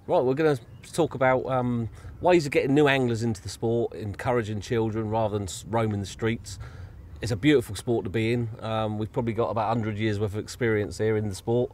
Right, we're going to talk about ways of getting new anglers into the sport, encouraging children rather than roaming the streets. It's a beautiful sport to be in. We've probably got about 100 years worth of experience here in the sport.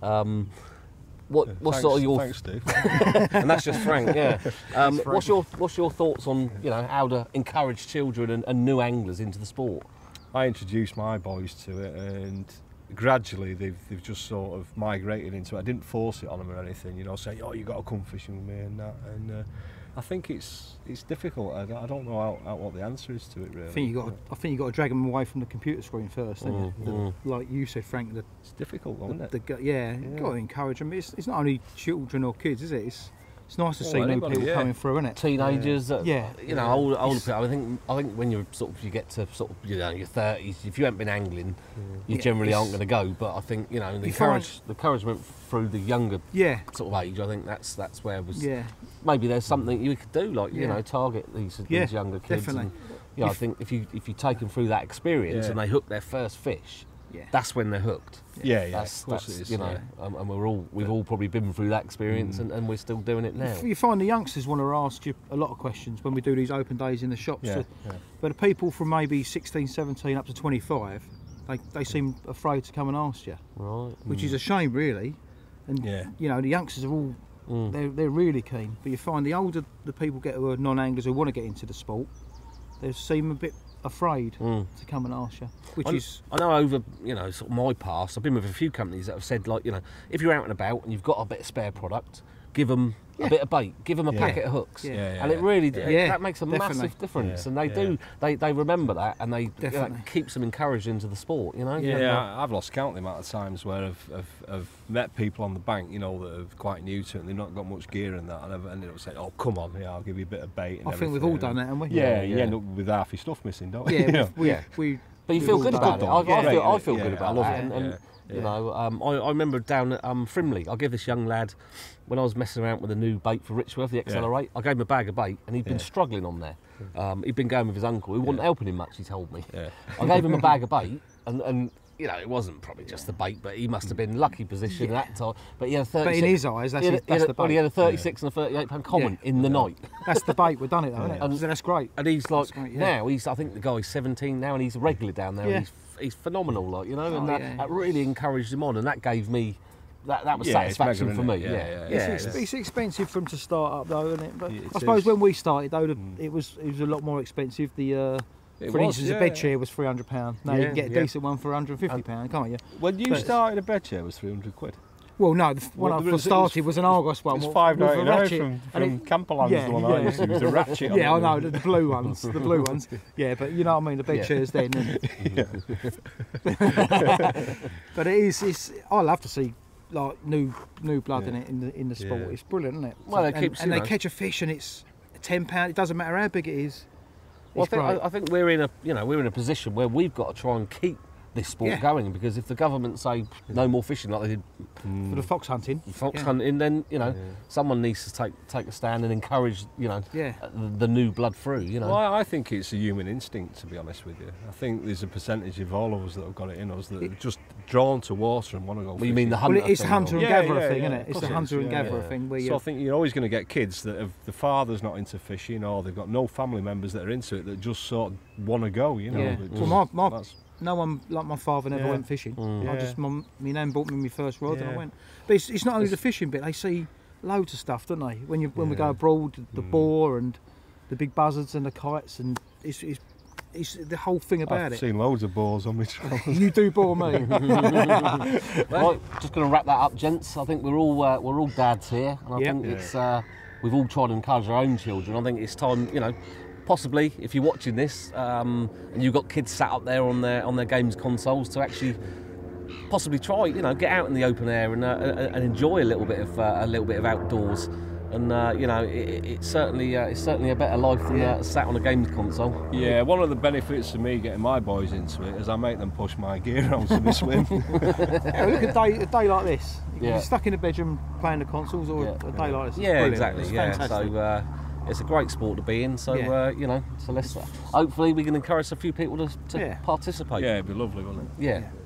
What's sort of your... Thanks, Steve. And that's just Frank, yeah. What's your thoughts on how to encourage children and new anglers into the sport? I introduced my boys to it, and gradually they've just sort of migrated into it. I didn't force it on them or anything, say, oh, you got to come fishing with me and that. And I think it's difficult. I don't know what the answer is to it, really. I think you got to drag them away from the computer screen first, don't you? Like you said, Frank. It's difficult, isn't it? You've got to encourage them. It's not only children or kids, is it? It's nice to see new people coming through, isn't it? Teenagers, older people. I think when you get to your 30s, if you haven't been angling, you generally aren't going to go. But I think the encouragement through the younger sort of age, I think that's where it was. Maybe there's something you could do, like target these younger kids. Definitely. And, I think if you take them through that experience and they hook their first fish, that's when they're hooked. That's it is, and we've all probably been through that experience, and we're still doing it now. You find the youngsters want to ask you a lot of questions when we do these open days in the shops. But the people from maybe 16, 17 up to 25, they seem afraid to come and ask you. Right. Which is a shame, really. And the youngsters are all they're really keen. But you find the older the people get who are non-anglers who want to get into the sport, they seem a bit afraid to come and ask you, I know over sort of my past, I've been with a few companies that have said, like, if you're out and about and you've got a bit of spare product, give them a bit of bait, give them a packet of hooks, and it really that makes a massive difference. And they remember that, and that keeps them encouraged into the sport. I've lost count the amount of times where I've met people on the bank, that are quite new to it, and they've not got much gear in that, and I've ended up saying, "Oh, come on, I'll give you a bit of bait." And I think we've all done that, haven't we? You end up with half your stuff missing, don't you? But you feel good about it. I feel good about that. I remember down at Frimley, I gave this young lad, when I was messing around with a new bait for Richworth, the Accelerate, I gave him a bag of bait, and he'd been struggling on there. He'd been going with his uncle, who wasn't helping him much, he told me. I gave him a bag of bait, and it wasn't probably just the bait, but he must have been in lucky position at that time. But he had a 36. But in his eyes, that's the bait. Well, he had a 36 and a 38-pound common in the night. That's the bait. We've done it, though, isn't it? And that's great. And he's like, now, I think the guy's 17 now, and he's regular down there. And he's phenomenal, and that really encouraged him on, and that gave me that was satisfaction for me. It's expensive for him to start up, though, isn't it? But I suppose when we started, though, it was a lot more expensive. For instance, a bed chair was £300. Now you can get a decent one for £150, can't you? When you started, a bed chair was £300. Well, no, the one I first started was an Argos one. It's £5.99 from Camperland's the one I used to use, a ratchet. I know, the blue ones, Yeah, but you know what I mean, the bed chairs then. But I love to see like new blood in it in the sport. It's brilliant, isn't it? Well, they catch a fish and it's £10. It doesn't matter how big it is. Well, I think we're in a position where we've got to try and keep this sport going, because if the government say no more fishing like they did for the fox hunting, then someone needs to take a stand and encourage the new blood through. Well, I think it's a human instinct, to be honest with you. I think there's a percentage of all of us that have got it in us that are just drawn to water and want to go fishing. You mean the hunter? Well, it's a hunter and gatherer thing, isn't it? It's a hunter and gatherer thing. So I think you're always going to get kids that have the father's not into fishing, or they've got no family members that are into it, that just sort of want to go. Well, no one like my father never went fishing. My nan bought me my first rod and I went. But it's not only the fishing bit. They see loads of stuff, don't they? When we go abroad, the boar and the big buzzards and the kites, and it's the whole thing about it. I've seen loads of boars on my travels. You do bore me. Well, just going to wrap that up, gents. I think we're all dads here, and I think it's we've all tried to encourage our own children. I think it's time, possibly, if you're watching this and you've got kids sat up there on their games consoles, to actually possibly try, get out in the open air and enjoy a little bit of outdoors. And it's certainly a better life than sat on a games console. Yeah, one of the benefits of me getting my boys into it is I make them push my gear on to me swim. Look at a day like this. You're stuck in a bedroom playing the consoles, or a day like this. Yeah, exactly. So it's a great sport to be in. So so let's hopefully we can encourage a few people to participate. Yeah, it'd be lovely, wouldn't it? Yeah.